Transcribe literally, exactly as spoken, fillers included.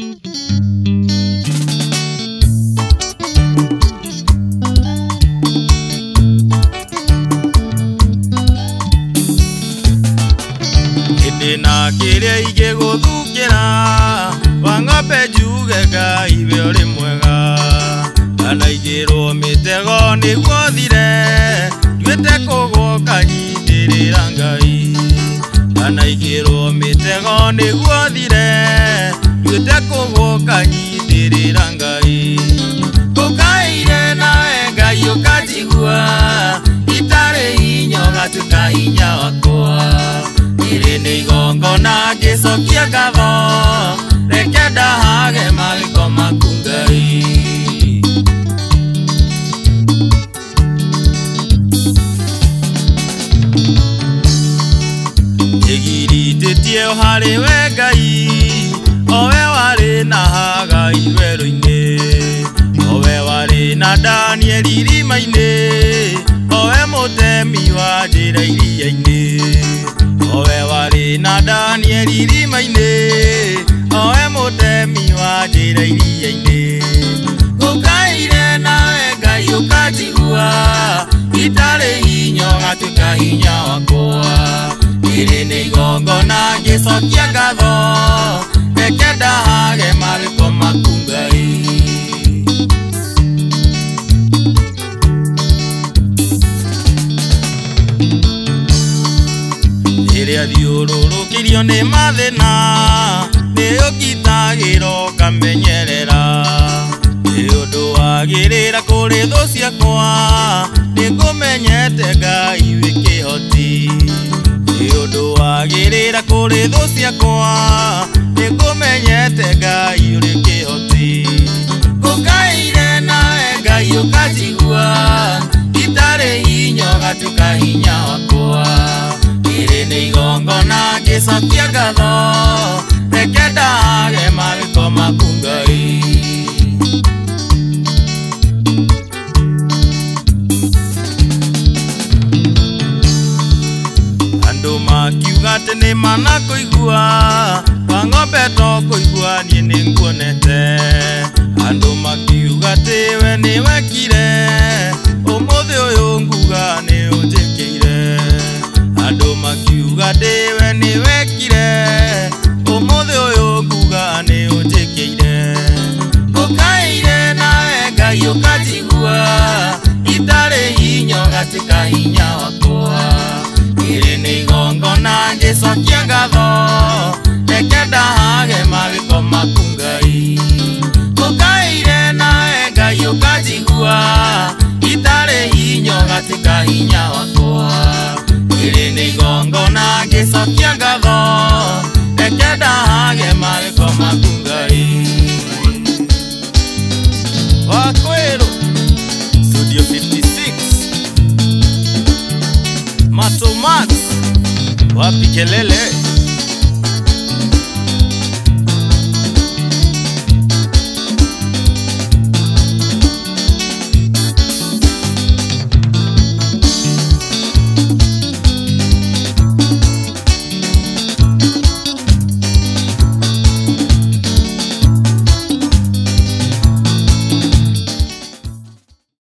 Ndina kiria ige guthukira wangope juge Ngai we uri mwega kana igirwo mitego niguo thire nduite kugwo kanyitirira Ngai kana igirwo mitego niguo thire nduite kugwo kanyitirira Ngai tukaire nawe Ngai ukajigua itare hinyo gatuka hinya wakwa Irene igongo na gicokia ngatho reke ndahage magiko maku Ngai Ngiritĩtie harĩ we Ngai owe warĩ na Hagai werũ-inĩ owe warĩ na Danieli irima-inĩ owe mũtemi wa njĩra iria-inĩ owe warĩ na Danieli irima-inĩ owe mũtemi wa njĩra iria-inĩ ũkaire nawe Ngai ũkanjigua itarĩ hinyo gatuĩka hinya wakwa Irene igongo na ngĩcokia ngatho reke ndahage magĩko maku Ngai Rĩrĩa thiũrũrũkĩrio nĩ mathĩna nĩũkitagĩra ũkamenyerera nĩ ũndũ wagĩrĩra kũrĩ thũ ciakwa nĩngũmenyete Ngai wĩ kĩhoti nĩ ũndũ wagĩrĩra kũrĩ thũ ciakwa nĩngũmenyete Ngai ũrĩ kĩhoti ngũkaire nawe Ngai ũkanjigua itarĩ hinyo gatuĩka hinya wakwa Irene igongo na ngĩcokia ngatho reke ndahage magĩko maku Ngai Andũ makiuga atĩ nĩ manakũigua Wang'ombe to kũigua niĩ nĩnguonete Andũ makiuga atĩ we nĩ wekire ũmũthĩ ũyũ nguga nĩ ũnjĩkĩire Andũ makiuga ndĩwe nĩ wekire ũmũthĩ ũyũ nguga nĩ ũnjĩkĩire ũkaire nawe Ngai ũkanjigua itarĩ hinyo gatuĩka hinya wakwa Irene igongo na ngĩcokia ngatho reke ndahage magĩko maku Ngai ũkaire nawe Ngai ũkanjigua itarĩ hinyo gatuĩka hinya wakwa Irene igongo na ngĩcokia ngatho reke ndahage magĩko maku Ngai Wakwĩrũ Studio fifty-six Mato Max wapi kelele